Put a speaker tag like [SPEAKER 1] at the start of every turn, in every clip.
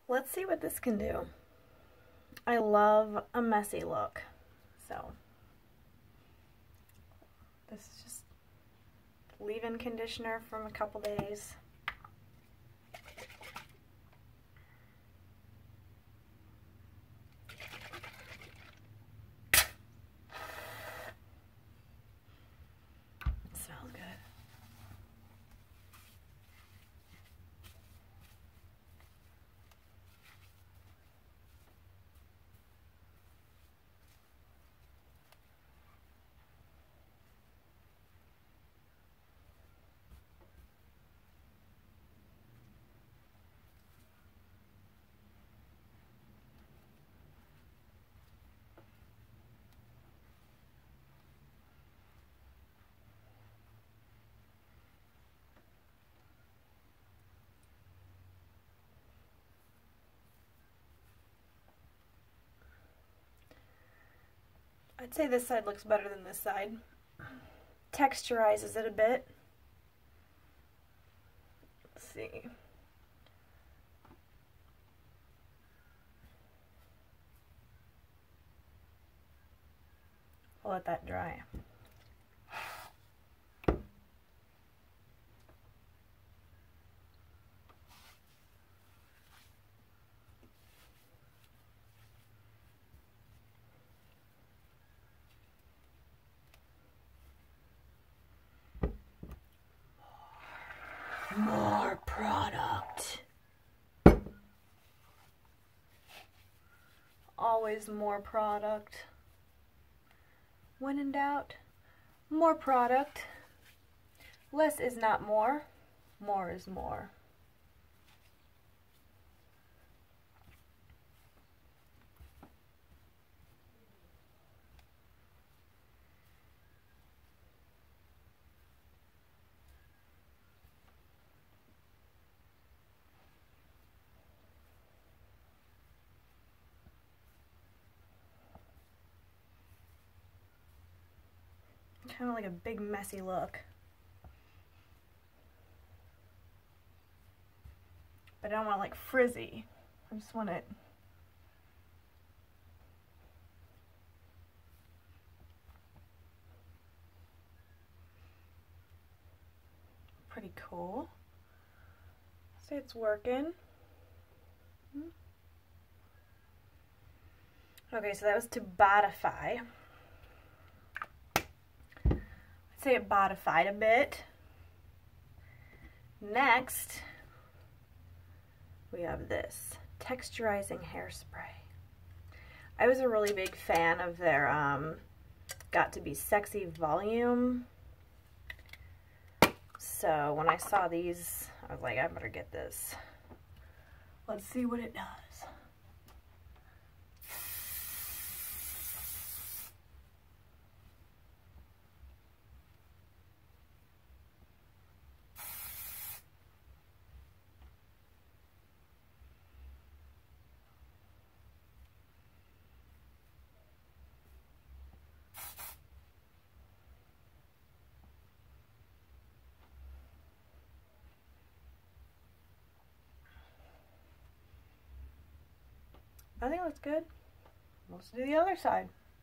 [SPEAKER 1] Let's see what this can do. I love a messy look, so this is just leave-in conditioner from a couple days. Smells good. I'd say this side looks better than this side. Texturizes it a bit. Let's see. I'll let that dry. More product. Always more product. When in doubt, more product. Less is not more. More is more. Kind of like a big messy look. But I don't want it like frizzy. I just want it pretty cool. See, it's working. Okay, so that was to bodify. I'd say it bodified a bit. Next, we have this texturizing hairspray. I was a really big fan of their Got to Be Sexy volume. So when I saw these, I was like, I better get this. Let's see what it does. I think it looks good. Let's do the other side.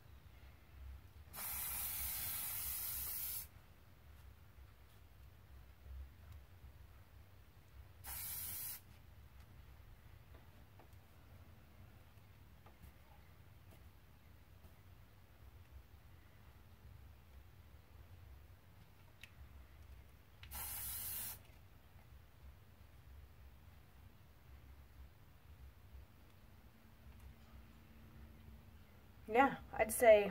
[SPEAKER 1] Yeah, I'd say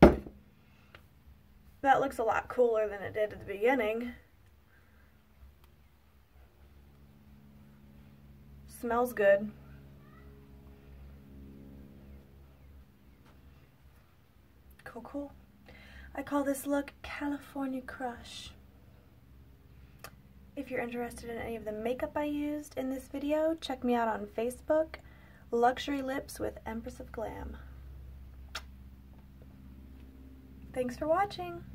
[SPEAKER 1] that looks a lot cooler than it did at the beginning. Smells good. Cool, cool. I call this look California Crush. If you're interested in any of the makeup I used in this video, check me out on Facebook, Luxury Lips with Empress of Glam. Thanks for watching.